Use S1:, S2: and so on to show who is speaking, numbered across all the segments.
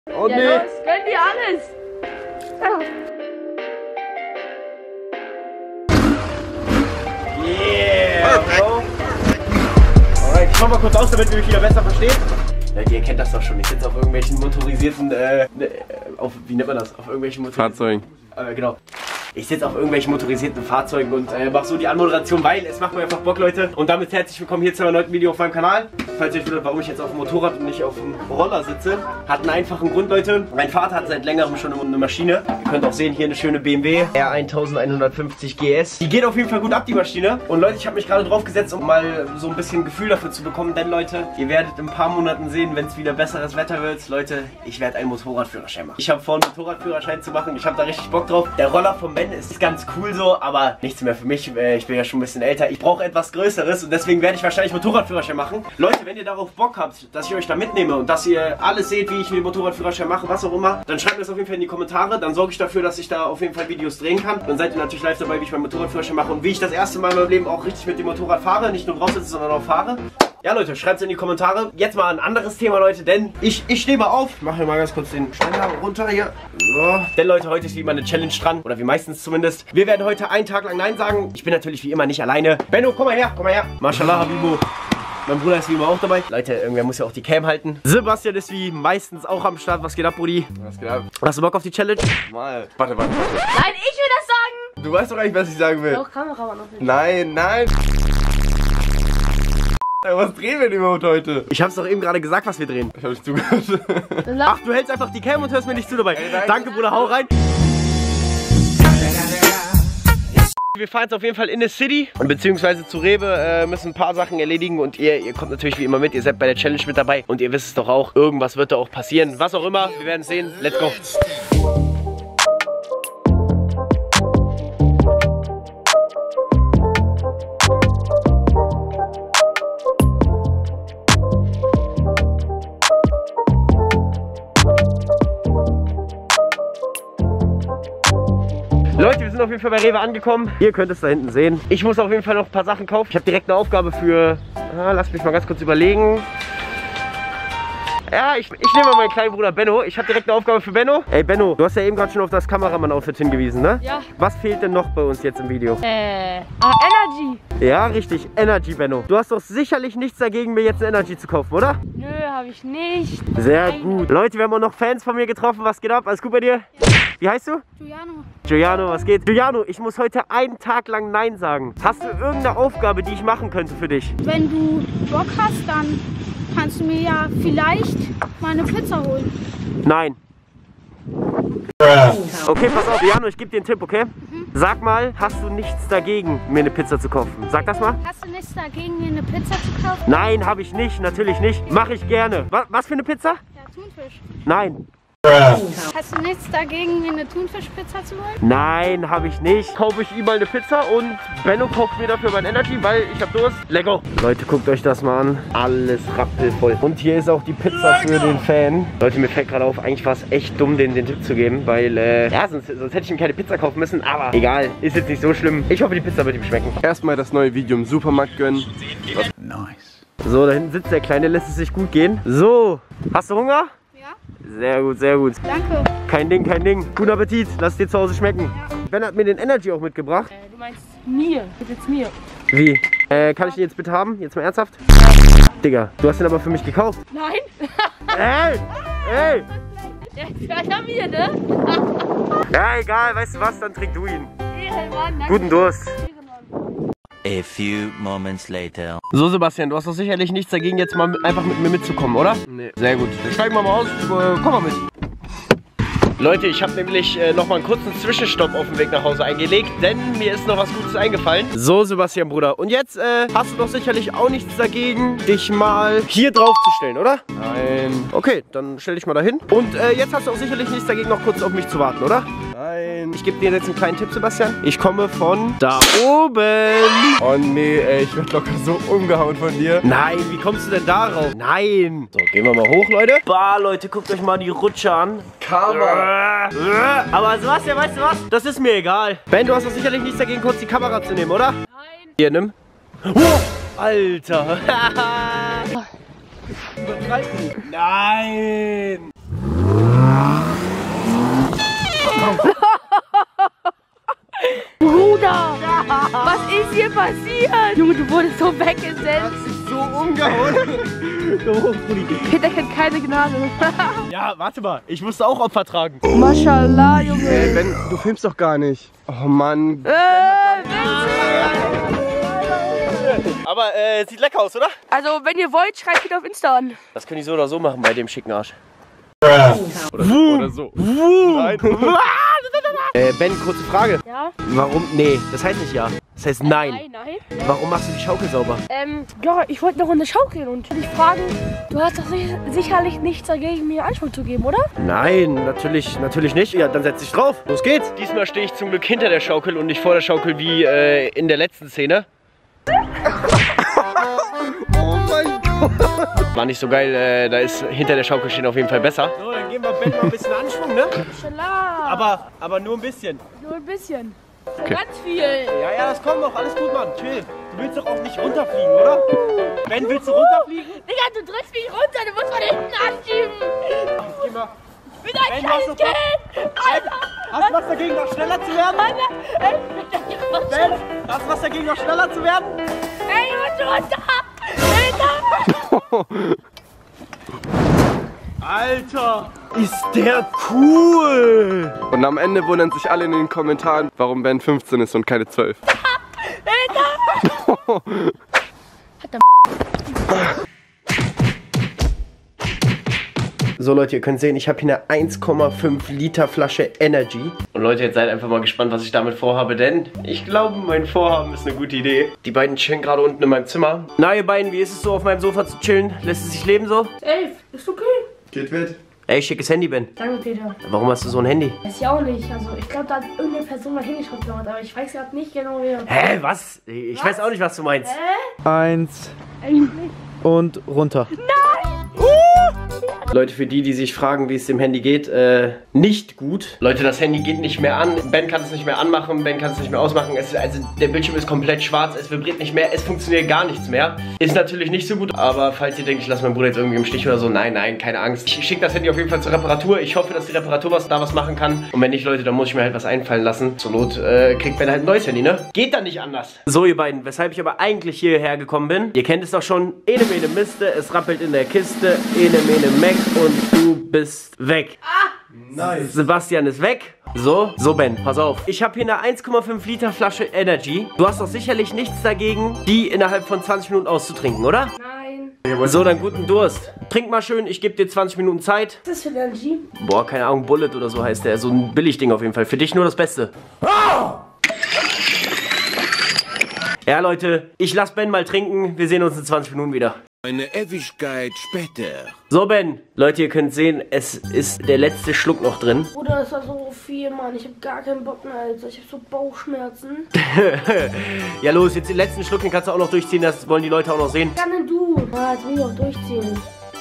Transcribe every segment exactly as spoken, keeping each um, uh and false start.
S1: Oh
S2: ja,
S1: nee.
S2: Los, gönn dir alles.
S1: Yeah, Bro. Alright, ich schau mal kurz aus, damit ihr mich wieder besser versteht. Ja, ihr kennt das doch schon. Ich sitze auf irgendwelchen motorisierten, äh, ne, auf, wie nennt man das? Auf irgendwelchen motorisierten
S3: Fahrzeugen.
S1: Äh, genau. Ich sitze auf irgendwelchen motorisierten Fahrzeugen und äh, mache so die Anmoderation, weil es macht mir einfach Bock, Leute. Und damit herzlich willkommen hier zu einem neuen Video auf meinem Kanal. Falls ihr euch wundert, warum ich jetzt auf dem Motorrad und nicht auf dem Roller sitze, hat einen einfachen Grund, Leute. Mein Vater hat seit längerem schon eine Maschine. Ihr könnt auch sehen, hier eine schöne B M W R elfhundertfünfzig G S. Die geht auf jeden Fall gut ab, die Maschine. Und Leute, ich habe mich gerade drauf gesetzt, um mal so ein bisschen Gefühl dafür zu bekommen. Denn Leute, ihr werdet in ein paar Monaten sehen, wenn es wieder besseres Wetter wird. Leute, ich werde einen Motorradführerschein machen. Ich habe vor, einen Motorradführerschein zu machen. Ich habe da richtig Bock drauf. Der Roller vom Ben ist ganz cool so, aber nichts mehr für mich. Ich bin ja schon ein bisschen älter. Ich brauche etwas Größeres und deswegen werde ich wahrscheinlich Motorradführerschein machen. Leute, wenn ihr darauf Bock habt, dass ich euch da mitnehme und dass ihr alles seht, wie ich den Motorradführerschein mache, was auch immer, dann schreibt mir das auf jeden Fall in die Kommentare. Dann sorge ich dafür, dass ich da auf jeden Fall Videos drehen kann. Dann seid ihr natürlich live dabei, wie ich meinen Motorradführerschein mache und wie ich das erste Mal in meinem Leben auch richtig mit dem Motorrad fahre. Nicht nur drauf sitze, sondern auch fahre. Ja, Leute, schreibt es in die Kommentare. Jetzt mal ein anderes Thema, Leute, denn ich, ich stehe mal auf. Ich mache hier mal ganz kurz den Ständer runter hier. So. Denn, Leute, heute ist wie immer eine Challenge dran. Oder wie meistens zumindest. Wir werden heute einen Tag lang Nein sagen. Ich bin natürlich wie immer nicht alleine. Benno, komm mal her, komm mal her. Mashallah, Habibo. Mein Bruder ist wie immer auch dabei. Leute, irgendwer muss ja auch die Cam halten. Sebastian ist wie meistens auch am Start. Was geht ab, Brudi?
S3: Was geht ab?
S1: Hast du Bock auf die Challenge?
S3: Mal. Warte, warte, warte.
S2: Nein, ich will das sagen.
S3: Du weißt doch eigentlich, was ich sagen will.
S2: Doch, Kameramann noch nicht.
S3: Nein, nein. Was drehen wir denn überhaupt heute?
S1: Ich hab's doch eben gerade gesagt, was wir drehen.
S3: Ich hab nicht zugehört.
S1: Ach, du hältst einfach die Cam und hörst mir nicht zu dabei.
S3: Ey, nein.
S1: Danke, Bruder, hau rein. Wir fahren jetzt auf jeden Fall in die City, beziehungsweise zu Rewe, äh, müssen ein paar Sachen erledigen und ihr, ihr kommt natürlich wie immer mit, ihr seid bei der Challenge mit dabei und ihr wisst es doch auch, irgendwas wird da auch passieren, was auch immer, wir werden es sehen, let's go. Leute, wir sind auf jeden Fall bei Rewe angekommen. Ihr könnt es da hinten sehen. Ich muss auf jeden Fall noch ein paar Sachen kaufen. Ich habe direkt eine Aufgabe für... Ah, lasst mich mal ganz kurz überlegen. Ja, ich, ich nehme mal meinen kleinen Bruder Benno. Ich habe direkt eine Aufgabe für Benno. Ey, Benno, du hast ja eben gerade schon auf das Kameramann-Outfit hingewiesen, ne?
S2: Ja.
S1: Was fehlt denn noch bei uns jetzt im Video?
S2: Äh, ah, Energy.
S1: Ja, richtig. Energy, Benno. Du hast doch sicherlich nichts dagegen, mir jetzt eine Energy zu kaufen, oder?
S2: Nö, habe ich nicht.
S1: Sehr
S2: Nein.
S1: gut. Leute, wir haben auch noch Fans von mir getroffen. Was geht ab? Alles gut bei dir?
S2: Ja.
S1: Wie heißt du?
S2: Giuliano.
S1: Giuliano, was geht? Giuliano, ich muss heute einen Tag lang Nein sagen. Hast du irgendeine Aufgabe, die ich machen könnte für dich?
S4: Wenn du Bock hast, dann kannst du mir ja vielleicht mal eine Pizza holen.
S1: Nein. Okay, pass auf, Giuliano, ich gebe dir einen Tipp, okay?
S4: Mhm.
S1: Sag mal, hast du nichts dagegen, mir eine Pizza zu kaufen? Sag das mal.
S4: Hast du nichts dagegen, mir eine Pizza zu kaufen?
S1: Nein, habe ich nicht, natürlich nicht. Mache ich gerne. Was, was für eine Pizza?
S4: Ja, Thunfisch.
S1: Nein.
S4: Hast du nichts dagegen, mir eine Thunfischpizza zu holen?
S1: Nein, habe ich nicht. Kaufe ich ihm mal eine Pizza und Benno kauft mir dafür mein Energy, weil ich habe Durst. Lego. Leute, guckt euch das mal an. Alles rappelvoll. Und hier ist auch die Pizza für den Fan. Leute, mir fällt gerade auf, eigentlich war es echt dumm, den, den Tipp zu geben, weil, äh, ja, sonst, sonst hätte ich ihm keine Pizza kaufen müssen. Aber egal, ist jetzt nicht so schlimm. Ich hoffe, die Pizza wird ihm schmecken.
S3: Erstmal das neue Video im Supermarkt gönnen.
S5: Nice.
S1: So, da hinten sitzt der Kleine, lässt es sich gut gehen. So, hast du Hunger?
S4: Ja.
S1: Sehr gut, sehr gut.
S4: Danke.
S1: Kein Ding, kein Ding. Guten Appetit, lass es dir zu Hause schmecken.
S4: Ja.
S1: Ben hat mir den Energy auch mitgebracht.
S2: Äh, du meinst mir. Bitte jetzt mir.
S1: Wie? Äh, kann ich den jetzt bitte haben? Jetzt mal ernsthaft? Digga, du hast den aber für mich gekauft.
S2: Nein.
S1: Ey! Ey!
S2: Der gehört ja mir, ne?
S1: Ja, egal, weißt du was, dann trink du ihn.
S2: Ehrenmann, danke.
S1: Guten Durst.
S2: Ehrenmann.
S5: A few moments later.
S1: So, Sebastian, du hast doch sicherlich nichts dagegen, jetzt mal mit, einfach mit mir mitzukommen, oder?
S3: Nee.
S1: Sehr gut. Dann steigen wir mal aus. Äh, komm mal mit. Leute, ich habe nämlich äh, noch mal einen kurzen Zwischenstopp auf dem Weg nach Hause eingelegt, denn mir ist noch was Gutes eingefallen. So, Sebastian, Bruder. Und jetzt äh, hast du doch sicherlich auch nichts dagegen, dich mal hier drauf zu stellen, oder?
S3: Nein.
S1: Okay, dann stell dich mal dahin. Und äh, jetzt hast du auch sicherlich nichts dagegen, noch kurz auf mich zu warten, oder?
S3: Nein.
S1: Ich gebe dir jetzt einen kleinen Tipp, Sebastian. Ich komme von da oben.
S3: Oh nee, ey, ich werd locker so umgehauen von dir.
S1: Nein, wie kommst du denn darauf? Nein. So, gehen wir mal hoch, Leute. Bah, Leute, guckt euch mal die Rutsche an.
S3: Karma.
S1: Aber Sebastian, weißt du was? Das ist mir egal. Ben, du hast doch sicherlich nichts dagegen, kurz die Kamera zu nehmen, oder?
S2: Nein.
S1: Hier, nimm. Oh, Alter. Übertreib nicht. Nein.
S2: Bruder, was ist hier passiert? Junge, du wurdest so weggesetzt.
S1: So umgehauen. So hoch, Brudi.
S2: Peter kennt keine Gnade.
S1: Ja, warte mal. Ich musste auch Opfer tragen.
S2: Mashallah, Junge.
S3: Ey, Ben, du filmst doch gar nicht. Oh Mann.
S2: Äh,
S1: Aber äh, sieht lecker aus, oder?
S2: also, wenn ihr wollt, schreibt wieder auf Insta an.
S1: Das können die so oder so machen bei dem schicken Arsch.
S3: Oder, oder so. Nein.
S1: Äh, Ben, kurze Frage.
S2: Ja?
S1: Warum? Nee, das heißt nicht ja. Das heißt nein.
S2: Nein, nein.
S1: Warum machst du die Schaukel sauber?
S2: Ähm, ja, ich wollte noch eine Schaukeln und dich fragen, du hast doch sich- sicherlich nichts dagegen, mir Anspruch zu geben, oder?
S1: Nein, natürlich, natürlich nicht. Ja, dann setz dich drauf. Los geht's. Diesmal stehe ich zum Glück hinter der Schaukel und nicht vor der Schaukel wie äh, in der letzten Szene.
S3: Oh mein Gott.
S1: War nicht so geil, äh, da ist hinter der Schaukel stehen auf jeden Fall besser. So, dann geben wir Ben mal ein bisschen Anschwung, ne?
S2: Mashallah.
S1: Aber, aber nur ein bisschen.
S2: Nur ein bisschen.
S3: Okay.
S2: Ganz viel.
S1: Ja, ja, das kommt noch. Alles gut, Mann. Chill. Du willst doch auch nicht runterfliegen, oder? Ben, willst du runterfliegen?
S2: Digga, du drückst mich runter, du musst von hinten anschieben.
S1: Geh mal.
S2: Ich bin ein
S1: Ben,
S2: kleines
S1: hast du-
S2: Kind. Alter,
S1: Hast du was dagegen, noch schneller zu werden?
S2: Alter. Ey, ich bin doch hier runter.
S1: Ben, hast du was dagegen, noch schneller zu werden?
S2: Ey, du musst runter. Alter.
S1: Alter, ist der cool.
S3: Und am Ende wundern sich alle in den Kommentaren, warum Ben fünfzehn ist und keine zwölf.
S1: So Leute, ihr könnt sehen, ich habe hier eine eins Komma fünf Liter Flasche Energy. Und Leute, jetzt seid einfach mal gespannt, was ich damit vorhabe, denn ich glaube, mein Vorhaben ist eine gute Idee. Die beiden chillen gerade unten in meinem Zimmer. Na ihr beiden, wie ist es so, auf meinem Sofa zu chillen? Lässt es sich leben so?
S2: Elf, ist okay.
S3: Geht mit.
S1: Ey, schickes Handy, Ben.
S2: Danke, Peter.
S1: Warum hast du so ein Handy?
S2: Weiß ich auch nicht. Also, ich glaube, da hat irgendeine Person mein Handy schon geklaut, aber ich weiß gerade nicht genau wer.
S1: Hä, was? Ich
S2: Was?
S1: weiß auch nicht, was du meinst.
S6: Eins
S2: Eigentlich.
S6: und runter.
S1: Leute, für die, die sich fragen, wie es dem Handy geht, äh, nicht gut. Leute, das Handy geht nicht mehr an. Ben kann es nicht mehr anmachen, Ben kann es nicht mehr ausmachen. Es, also der Bildschirm ist komplett schwarz, es vibriert nicht mehr, es funktioniert gar nichts mehr. Ist natürlich nicht so gut, aber falls ihr denkt, ich lasse meinen Bruder jetzt irgendwie im Stich oder so, nein, nein, keine Angst. Ich schicke das Handy auf jeden Fall zur Reparatur. Ich hoffe, dass die Reparatur was da was machen kann. Und wenn nicht, Leute, dann muss ich mir halt was einfallen lassen. Zur Not äh, kriegt Ben halt ein neues Handy, ne? Geht dann nicht anders. So, ihr beiden, weshalb ich aber eigentlich hierher gekommen bin. Ihr kennt es doch schon. Ene mene Miste, es rappelt in der Kiste. Ene mene Mac und du bist weg.
S3: Nice.
S1: Sebastian ist weg. So, so Ben, pass auf. Ich habe hier eine eins Komma fünf Liter Flasche Energy. Du hast doch sicherlich nichts dagegen, die innerhalb von zwanzig Minuten auszutrinken, oder?
S2: Nein.
S1: So, dann guten Durst. Trink mal schön, ich gebe dir zwanzig Minuten Zeit.
S2: Was ist das für eine Energie?
S1: Boah, keine Ahnung, Bullet oder so heißt der. So ein Billigding auf jeden Fall. Für dich nur das Beste. Ja, Leute, ich lass Ben mal trinken. Wir sehen uns in zwanzig Minuten wieder.
S5: Eine Ewigkeit später.
S1: So, Ben. Leute, ihr könnt sehen, es ist der letzte Schluck noch drin.
S2: Bruder, das war so viel, Mann. Ich hab gar keinen Bock mehr, Alter. Ich hab so Bauchschmerzen.
S1: Ja, los, jetzt den letzten Schluck, den kannst du auch noch durchziehen. Das wollen die Leute auch noch sehen.
S2: Kann denn du? Ja, jetzt will ich auch durchziehen.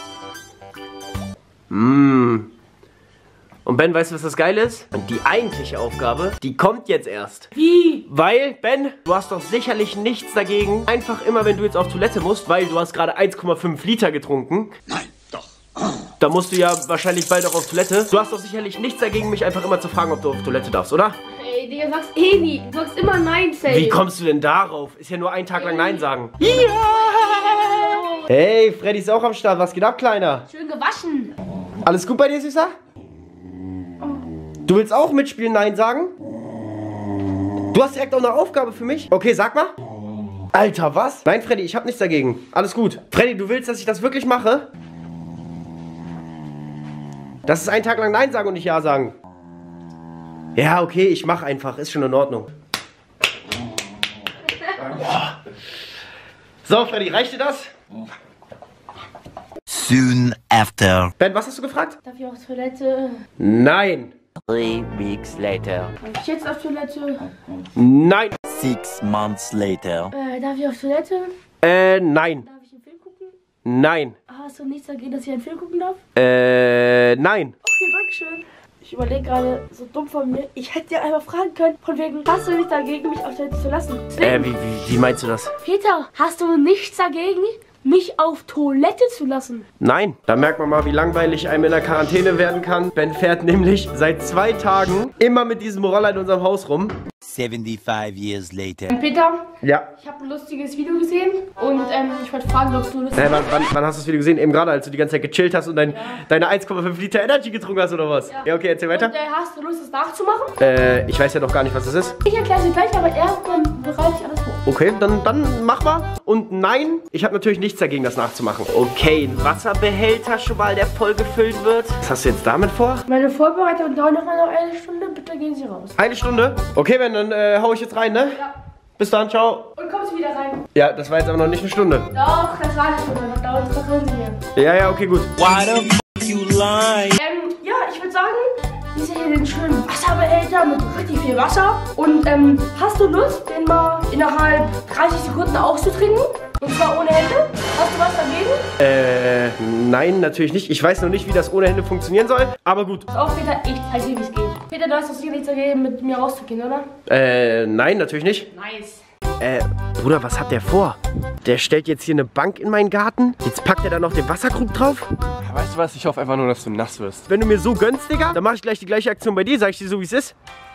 S1: Mmh. Und Ben, weißt du, was das Geile ist? Und die eigentliche Aufgabe, die kommt jetzt erst.
S2: Wie?
S1: Weil, Ben, du hast doch sicherlich nichts dagegen. Einfach immer, wenn du jetzt auf Toilette musst, weil du hast gerade eins Komma fünf Liter getrunken.
S5: Nein, doch.
S1: Da musst du ja wahrscheinlich bald auch auf Toilette. Du hast doch sicherlich nichts dagegen, mich einfach immer zu fragen, ob du auf Toilette darfst, oder?
S2: Ey, Digga, sagst eh nie. Du sagst immer Nein, Say.
S1: Wie kommst du denn darauf? Ist ja nur ein Tag lang Nein sagen. Ja! Hey, Freddy ist auch am Start. Was geht ab, Kleiner?
S2: Schön gewaschen.
S1: Alles gut bei dir, Süßer? Du willst auch mitspielen, Nein sagen? Du hast direkt auch eine Aufgabe für mich? Okay, sag mal. Alter, was? Nein, Freddy, ich hab nichts dagegen. Alles gut. Freddy, du willst, dass ich das wirklich mache? Das ist einen Tag lang Nein sagen und nicht Ja sagen. Ja, okay, ich mach einfach. Ist schon in Ordnung. So, Freddy, reicht dir das?
S5: Soon after.
S1: Ben, was hast du gefragt?
S2: Darf ich auf Toilette?
S1: Nein.
S5: Three weeks later.
S2: Darf ich jetzt auf Toilette?
S1: Nein.
S5: Six months later.
S2: Äh, darf ich auf Toilette?
S1: Äh, nein.
S2: Darf ich einen Film gucken?
S1: Nein.
S2: Hast du nichts dagegen, dass ich einen Film gucken darf?
S1: Äh, nein.
S2: Okay, dankeschön. Ich überlege gerade, so dumm von mir, ich hätte dir einfach fragen können, von wegen, hast du nichts dagegen, mich auf Toilette zu lassen?
S1: Äh, wie, wie, wie meinst du das?
S2: Peter, hast du nichts dagegen, mich auf Toilette zu lassen.
S1: Nein, da merkt man mal, wie langweilig einem in der Quarantäne werden kann. Ben fährt nämlich seit zwei Tagen immer mit diesem Roller in unserem Haus rum.
S5: seventy-five years later.
S2: Peter,
S1: Ja.
S2: ich habe ein lustiges Video gesehen und ähm, ich wollte fragen, ob du Lust
S1: Hey, wann, wann, wann hast du das Video gesehen? Eben gerade, als du die ganze Zeit gechillt hast und dein, deine eins Komma fünf Liter Energy getrunken hast, oder was? Ja,
S2: Ja.
S1: okay, erzähl weiter.
S2: Und, äh, hast du Lust, das nachzumachen?
S1: Äh, ich weiß ja noch gar nicht, was das ist.
S2: Ich erkläre es gleich, aber erst dann bereite ich alles vor.
S1: Okay, dann, dann mach mal. Und nein, ich habe natürlich nichts dagegen, das nachzumachen. Okay, ein Wasserbehälter schon mal, der voll gefüllt wird. Was hast du jetzt damit vor?
S2: Meine Vorbereitung dauert noch mal noch eine Stunde, bitte gehen Sie raus.
S1: Eine Stunde? Okay, Ben, dann äh, hau ich jetzt rein, ne?
S2: Ja.
S1: Bis dann, ciao.
S2: Und kommen Sie wieder rein.
S1: Ja, das war jetzt aber noch nicht eine Stunde.
S2: Doch, das war eine Stunde, das dauert, das hören Sie mir.
S1: Ja, ja, okay, gut.
S5: Why the f you lie?
S2: Ähm, ja, ich würde sagen, wir sehen hier den schönen Wasserbehälter mit richtig viel Wasser. Und ähm, hast du Lust, den mal innerhalb dreißig Sekunden auszutrinken? Und zwar ohne Hände? Hast du was dagegen?
S1: Äh, nein, natürlich nicht. Ich weiß noch nicht, wie das ohne Hände funktionieren soll, aber gut.
S2: Pass auf, Peter, ich zeig dir, wie es geht. Peter, du hast doch sicher nichts dagegen, mit mir rauszugehen, oder?
S1: Äh, nein, natürlich nicht.
S2: Nice.
S1: Äh, Bruder, was hat der vor? Der stellt jetzt hier eine Bank in meinen Garten. Jetzt packt er da noch den Wasserkrug drauf.
S3: Weißt du was? Ich hoffe einfach nur, dass du nass wirst.
S1: Wenn du mir so gönnst, Digga, dann mache ich gleich die gleiche Aktion bei dir. Sag ich dir so, wie es ist.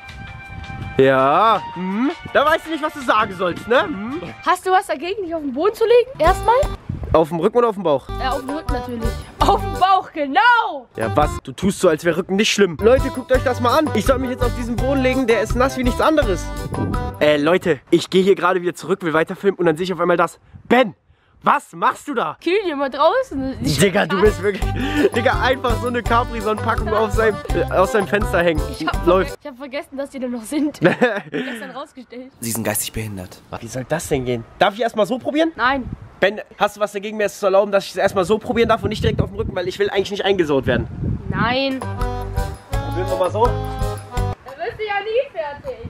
S1: Ja, hm. Da weißt du nicht, was du sagen sollst, ne? Hm.
S2: Hast du was dagegen, dich auf den Boden zu legen? Erstmal?
S1: Auf dem Rücken oder auf dem Bauch?
S2: Ja, auf den Rücken natürlich. Auf den Bauch, genau!
S1: Ja, was? Du tust so, als wäre Rücken nicht schlimm. Leute, guckt euch das mal an. Ich soll mich jetzt auf diesen Boden legen, der ist nass wie nichts anderes. Äh, Leute, ich gehe hier gerade wieder zurück, will weiterfilmen und dann sehe ich auf einmal das. Ben, was machst du da?
S2: Kühl dir mal draußen. Ich
S1: Digga, du bist wirklich... Digga, einfach so eine Capri-Sonne-Packung auf seinem, äh, aus seinem Fenster hängen.
S2: Ich hab,
S1: Läuft.
S2: ich hab vergessen, dass die da noch sind. Gestern rausgestellt.
S5: Sie sind geistig behindert.
S1: Wie soll das denn gehen? Darf ich erstmal so probieren?
S2: Nein.
S1: Ben, hast du was dagegen, mir es zu erlauben, dass ich es erstmal so probieren darf und nicht direkt auf dem Rücken, weil ich will eigentlich nicht eingesaut werden.
S2: Nein.
S1: Probieren wir mal so.
S2: Dann bist du ja nie fertig.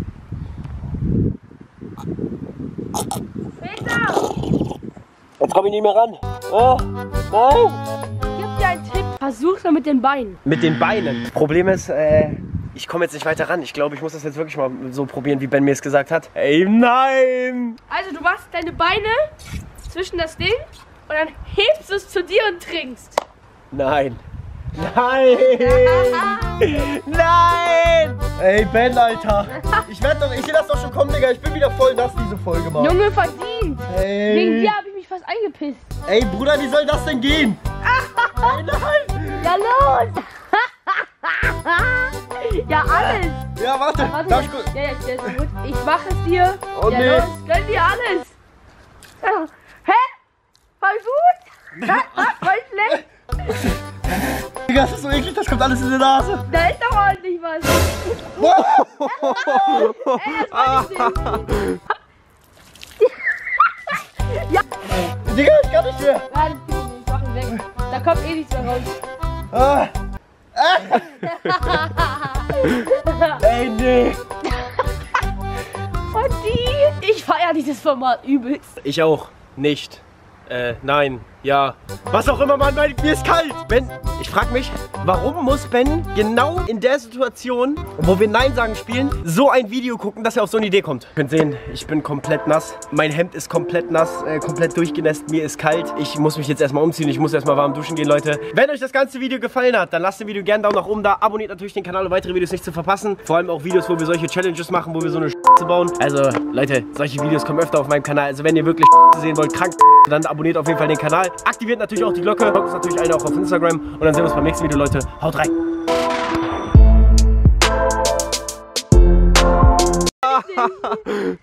S2: Peter!
S1: Jetzt komme ich nicht mehr ran. Oh, nein.
S2: Ich geb dir einen Tipp. Versuch's mal mit den Beinen.
S1: Mit den Beinen. Problem ist, äh, ich komme jetzt nicht weiter ran. Ich glaube, ich muss das jetzt wirklich mal so probieren, wie Ben mir es gesagt hat. Ey, nein!
S2: Also du machst deine Beine zwischen das Ding und dann hebst du es zu dir und trinkst.
S1: Nein. Nein! Nein! Ey, Ben, Alter. Ich werd doch, ich sehe das doch schon kommen, Digga. Ich bin wieder voll nass, diese Folge, Mann.
S2: Junge, verdient.
S1: Ey.
S2: Wegen dir habe ich mich fast eingepisst.
S1: Ey, Bruder, wie soll das denn gehen? Ey, nein!
S2: Ja, los! Ja, alles.
S1: Ja, warte.
S2: Warte,
S1: Darf ich kurz?
S2: ja, ja, ja, ist gut. Ich mach es dir.
S1: Oh,
S2: ja,
S1: nee.
S2: los, gönn dir alles. Ja. Hä? Voll gut? Ja, ah, voll schlecht?
S1: Digga, das ist so eklig, das kommt alles in die Nase.
S2: Da ist doch ordentlich was. Ey, das war nicht süß. Ja.
S1: Digga, ich kann nicht mehr.
S2: Ja, das geht nicht. Ich mach ihn weg. Da kommt eh nichts mehr raus.
S1: Ah. Ey, nee.
S2: Und die? Ich feier dieses Format übelst.
S1: Ich auch. Nicht. Äh, nein. Ja. Was auch immer, Mann, weil mir ist kalt. Ben, ich frag mich, warum muss Ben genau in der Situation, wo wir Nein sagen spielen, so ein Video gucken, dass er auf so eine Idee kommt? Ihr könnt sehen, ich bin komplett nass. Mein Hemd ist komplett nass, äh, komplett durchgenässt. Mir ist kalt. Ich muss mich jetzt erstmal umziehen. Ich muss erstmal warm duschen gehen, Leute. Wenn euch das ganze Video gefallen hat, dann lasst dem Video gerne einen Daumen nach oben da. Abonniert natürlich den Kanal, um weitere Videos nicht zu verpassen. Vor allem auch Videos, wo wir solche Challenges machen, wo wir so eine Scheiße bauen. Also, Leute, solche Videos kommen öfter auf meinem Kanal. Also, wenn ihr wirklich Scheiße sehen wollt, krank, dann abonniert auf jeden Fall den Kanal. Aktiviert natürlich auch die Glocke. Folgt uns natürlich allen auch auf Instagram. Und dann sehen wir uns beim nächsten Video, Leute. Haut rein.